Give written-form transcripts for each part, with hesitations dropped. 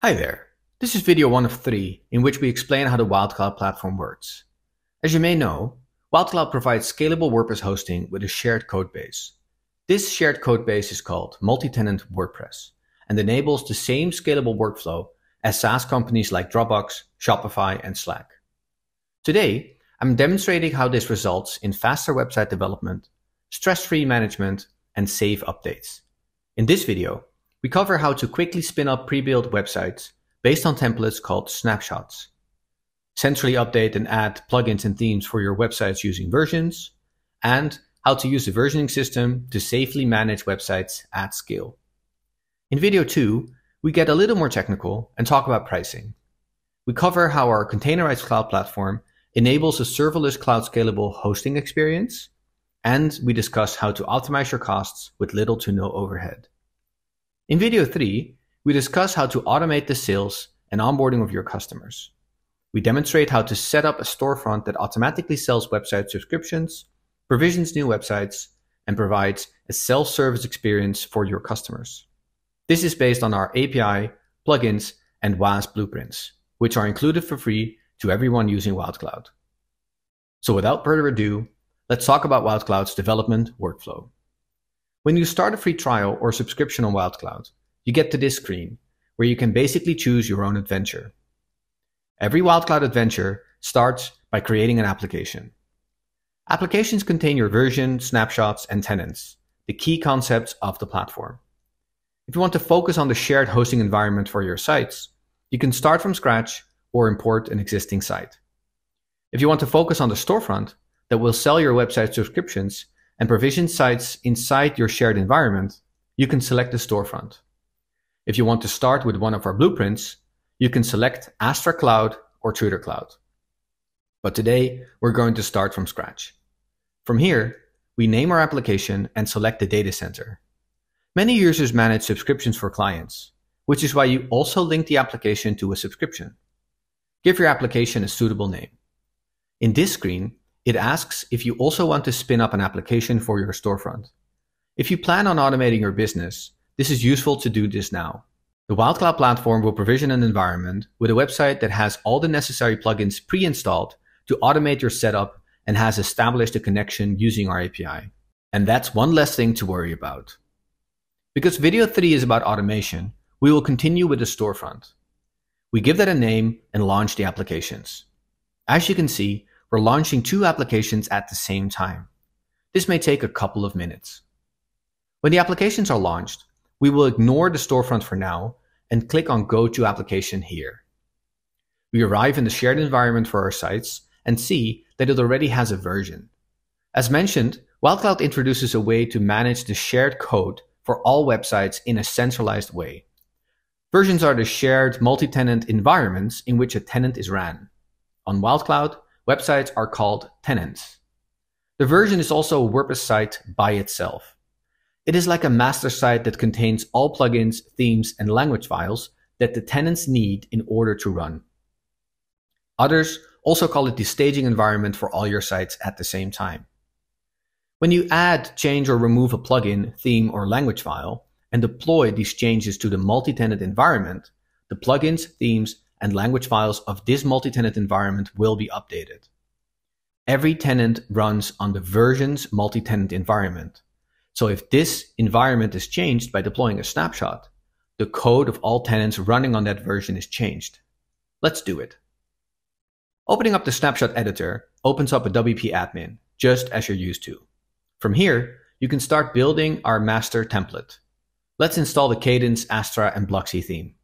Hi there. This is video 1 of 3 in which we explain how the wildcloud platform works. As you may know, wildcloud provides scalable WordPress hosting with a shared codebase. This shared codebase is called Multi-Tenant WordPress and enables the same scalable workflow as SaaS companies like Dropbox, Shopify, and Slack. Today, I'm demonstrating how this results in faster website development, stress-free management, and safe updates. In this video, we cover how to quickly spin up pre-built websites based on templates called snapshots, centrally update and add plugins and themes for your websites using versions, and how to use the versioning system to safely manage websites at scale. In video 2, we get a little more technical and talk about pricing. We cover how our containerized cloud platform enables a serverless cloud scalable hosting experience, and we discuss how to optimize your costs with little to no overhead. In video 3, we discuss how to automate the sales and onboarding of your customers. We demonstrate how to set up a storefront that automatically sells website subscriptions, provisions new websites, and provides a self-service experience for your customers. This is based on our API, plugins, and WAS blueprints, which are included for free to everyone using wildcloud. So without further ado, let's talk about wildcloud's development workflow. When you start a free trial or subscription on wildcloud, you get to this screen where you can basically choose your own adventure. Every wildcloud adventure starts by creating an application. Applications contain your version, snapshots, and tenants, the key concepts of the platform. If you want to focus on the shared hosting environment for your sites, you can start from scratch or import an existing site. If you want to focus on the storefront that will sell your website subscriptions and provision sites inside your shared environment, you can select the storefront. If you want to start with one of our blueprints, you can select Astra Cloud or Tudor Cloud. But today, we're going to start from scratch. From here, we name our application and select the data center. Many users manage subscriptions for clients, which is why you also link the application to a subscription. Give your application a suitable name. In this screen, it asks if you also want to spin up an application for your storefront. If you plan on automating your business, this is useful to do this now. The wildcloud platform will provision an environment with a website that has all the necessary plugins pre-installed to automate your setup and has established a connection using our API. And that's one less thing to worry about. Because video 3 is about automation, we will continue with the storefront. We give that a name and launch the applications. As you can see, we're launching 2 applications at the same time. This may take a couple of minutes. When the applications are launched, we will ignore the storefront for now and click on Go to Application here. We arrive in the shared environment for our sites and see that it already has a version. As mentioned, wildcloud introduces a way to manage the shared code for all websites in a centralized way. Versions are the shared multi-tenant environments in which a tenant is ran. On wildcloud, websites are called tenants. The version is also a WordPress site by itself. It is like a master site that contains all plugins, themes, and language files that the tenants need in order to run. Others also call it the staging environment for all your sites at the same time. When you add, change, or remove a plugin, theme, or language file and deploy these changes to the multi-tenant environment, the plugins, themes, and language files of this multi-tenant environment will be updated. Every tenant runs on the version's multi-tenant environment. So if this environment is changed by deploying a snapshot, the code of all tenants running on that version is changed. Let's do it. Opening up the snapshot editor opens up a WP admin, just as you're used to. From here, you can start building our master template. Let's install the Cadence, Astra, and Bloxy theme.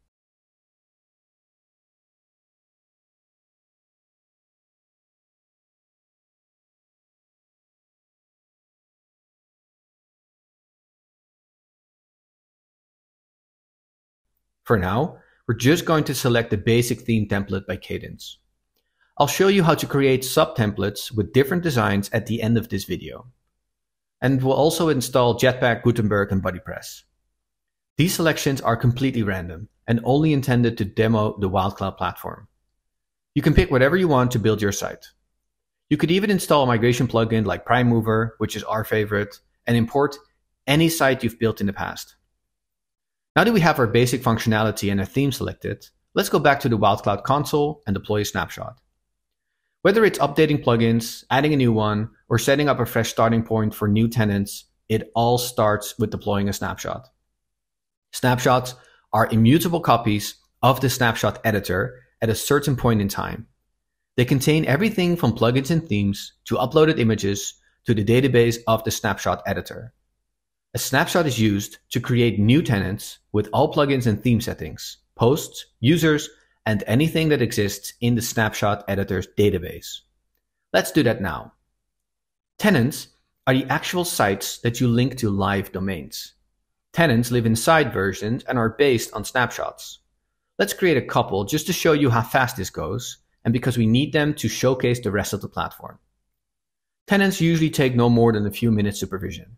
For now, we're just going to select the basic theme template by Cadence. I'll show you how to create sub-templates with different designs at the end of this video. And we'll also install Jetpack, Gutenberg, and BuddyPress. These selections are completely random and only intended to demo the wildcloud platform. You can pick whatever you want to build your site. You could even install a migration plugin like Prime Mover, which is our favorite, and import any site you've built in the past. Now that we have our basic functionality and a theme selected, let's go back to the wildcloud console and deploy a snapshot. Whether it's updating plugins, adding a new one, or setting up a fresh starting point for new tenants, it all starts with deploying a snapshot. Snapshots are immutable copies of the snapshot editor at a certain point in time. They contain everything from plugins and themes to uploaded images to the database of the snapshot editor. A snapshot is used to create new tenants with all plugins and theme settings, posts, users, and anything that exists in the snapshot editor's database. Let's do that now. Tenants are the actual sites that you link to live domains. Tenants live inside versions and are based on snapshots. Let's create a couple just to show you how fast this goes, and because we need them to showcase the rest of the platform. Tenants usually take no more than a few minutes to provision.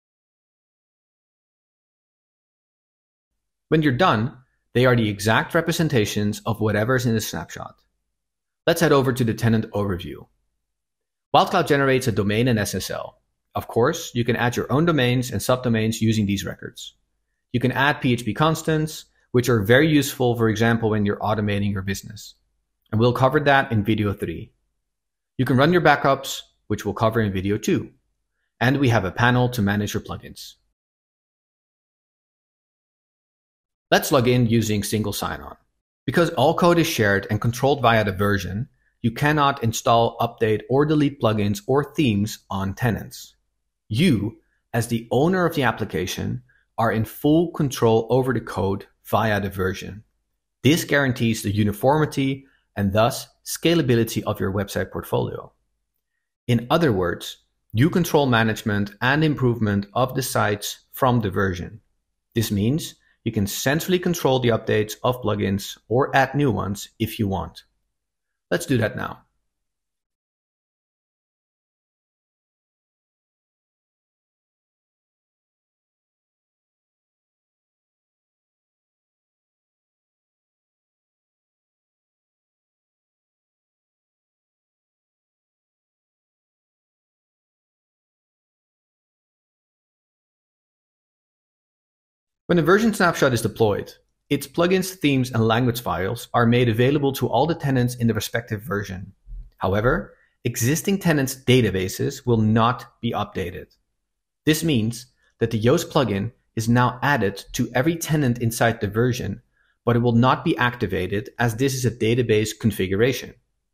When you're done, they are the exact representations of whatever's in the snapshot. Let's head over to the tenant overview. Wildcloud generates a domain and SSL. Of course, you can add your own domains and subdomains using these records. You can add PHP constants, which are very useful, for example, when you're automating your business. And we'll cover that in video 3. You can run your backups, which we'll cover in video 2. And we have a panel to manage your plugins. Let's log in using single sign-on. Because all code is shared and controlled via the version, you cannot install, update, or delete plugins or themes on tenants. You, as the owner of the application, are in full control over the code via the version. This guarantees the uniformity and thus scalability of your website portfolio. In other words, you control management and improvement of the sites from the version. This means you can centrally control the updates of plugins or add new ones if you want. Let's do that now. When a version snapshot is deployed, its plugins, themes, and language files are made available to all the tenants in the respective version. However, existing tenants' databases will not be updated. This means that the Yoast plugin is now added to every tenant inside the version, but it will not be activated as this is a database configuration.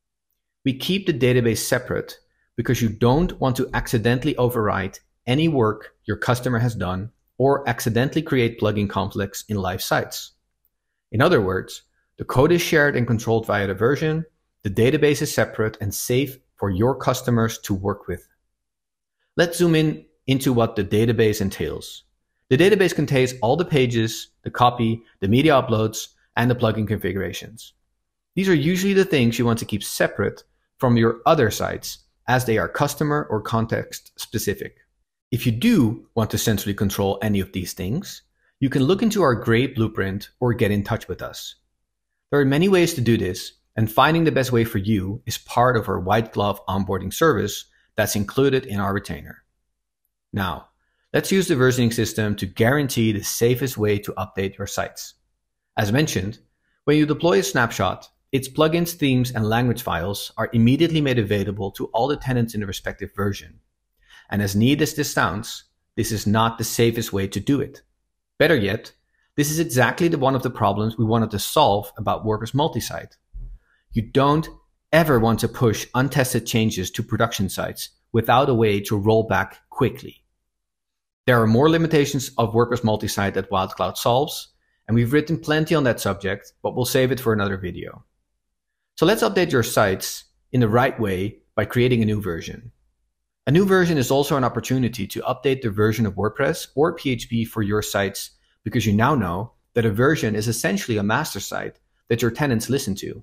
We keep the database separate because you don't want to accidentally overwrite any work your customer has done or accidentally create plugin conflicts in live sites. In other words, the code is shared and controlled via the version, the database is separate and safe for your customers to work with. Let's zoom in into what the database entails. The database contains all the pages, the copy, the media uploads, and the plugin configurations. These are usually the things you want to keep separate from your other sites as they are customer or context specific. If you do want to centrally control any of these things, you can look into our great blueprint or get in touch with us. There are many ways to do this, and finding the best way for you is part of our white glove onboarding service that's included in our retainer. Now, let's use the versioning system to guarantee the safest way to update your sites. As mentioned, when you deploy a snapshot, its plugins, themes, and language files are immediately made available to all the tenants in the respective version. And as neat as this sounds, this is not the safest way to do it. Better yet, this is exactly one of the problems we wanted to solve about WordPress multi-site. You don't ever want to push untested changes to production sites without a way to roll back quickly. There are more limitations of WordPress multi-site that wildcloud solves, and we've written plenty on that subject, but we'll save it for another video. So let's update your sites in the right way by creating a new version. A new version is also an opportunity to update the version of WordPress or PHP for your sites because you now know that a version is essentially a master site that your tenants listen to.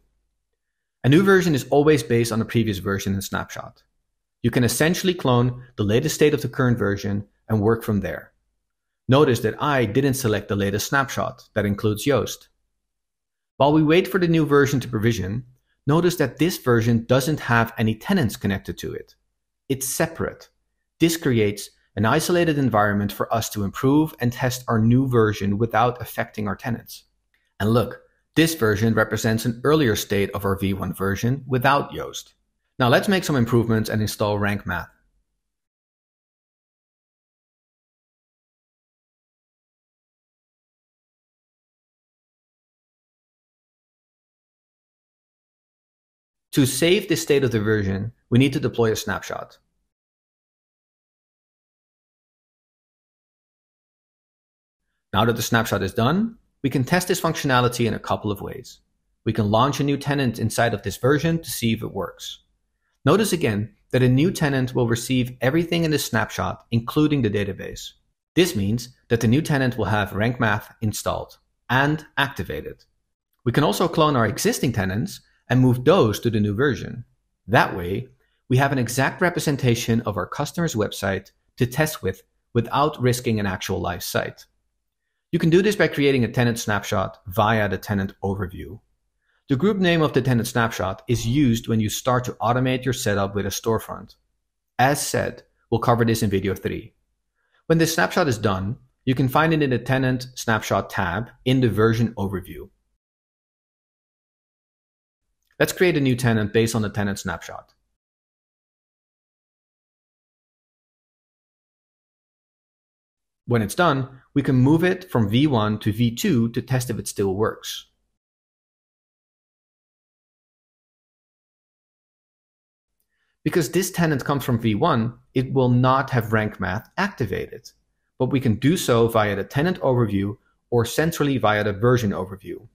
A new version is always based on a previous version and snapshot. You can essentially clone the latest state of the current version and work from there. Notice that I didn't select the latest snapshot that includes Yoast. While we wait for the new version to provision, notice that this version doesn't have any tenants connected to it. It's separate. This creates an isolated environment for us to improve and test our new version without affecting our tenants. And look, this version represents an earlier state of our V1 version without Yoast. Now let's make some improvements and install rank math. To save the state of the version, we need to deploy a snapshot. Now that the snapshot is done, we can test this functionality in a couple of ways. We can launch a new tenant inside of this version to see if it works. Notice again that a new tenant will receive everything in the snapshot, including the database. This means that the new tenant will have rank math installed and activated. We can also clone our existing tenants and move those to the new version. That way, we have an exact representation of our customer's website to test with without risking an actual live site. You can do this by creating a tenant snapshot via the tenant overview. The group name of the tenant snapshot is used when you start to automate your setup with a storefront. As said, we'll cover this in video 3. When this snapshot is done, you can find it in the tenant snapshot tab in the version overview. Let's create a new tenant based on the tenant snapshot. When it's done, we can move it from V1 to V2 to test if it still works. Because this tenant comes from V1, it will not have rank math activated, but we can do so via the tenant overview or centrally via the version overview.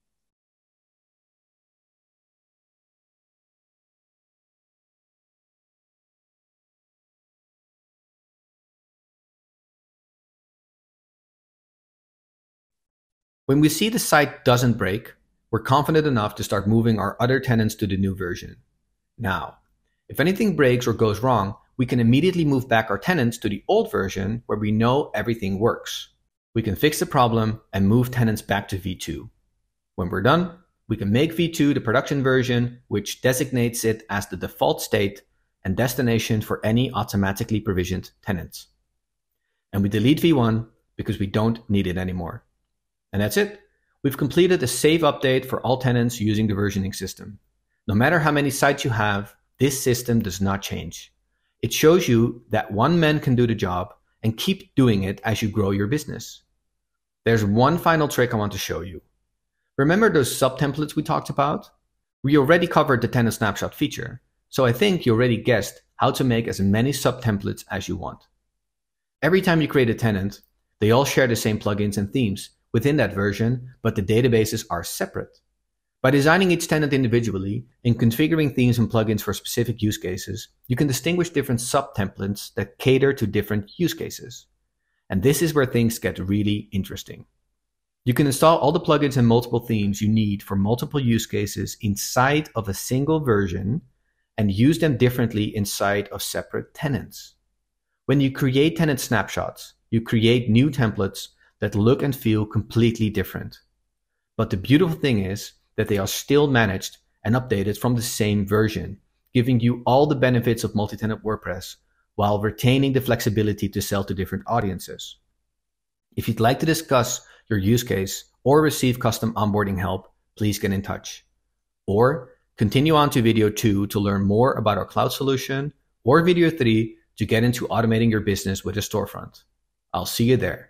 When we see the site doesn't break, we're confident enough to start moving our other tenants to the new version. Now, if anything breaks or goes wrong, we can immediately move back our tenants to the old version where we know everything works. We can fix the problem and move tenants back to V2. When we're done, we can make V2 the production version, which designates it as the default state and destination for any automatically provisioned tenants. And we delete V1 because we don't need it anymore. And that's it. We've completed a save update for all tenants using the versioning system. No matter how many sites you have, this system does not change. It shows you that one man can do the job and keep doing it as you grow your business. There's one final trick I want to show you. Remember those sub-templates we talked about? We already covered the tenant snapshot feature, so I think you already guessed how to make as many sub-templates as you want. Every time you create a tenant, they all share the same plugins and themes within that version, but the databases are separate. By designing each tenant individually and configuring themes and plugins for specific use cases, you can distinguish different sub-templates that cater to different use cases. And this is where things get really interesting. You can install all the plugins and multiple themes you need for multiple use cases inside of a single version and use them differently inside of separate tenants. When you create tenant snapshots, you create new templates that look and feel completely different. But the beautiful thing is that they are still managed and updated from the same version, giving you all the benefits of multi-tenant WordPress while retaining the flexibility to sell to different audiences. If you'd like to discuss your use case or receive custom onboarding help, please get in touch. Or continue on to video 2 to learn more about our cloud solution, or video 3 to get into automating your business with a storefront. I'll see you there.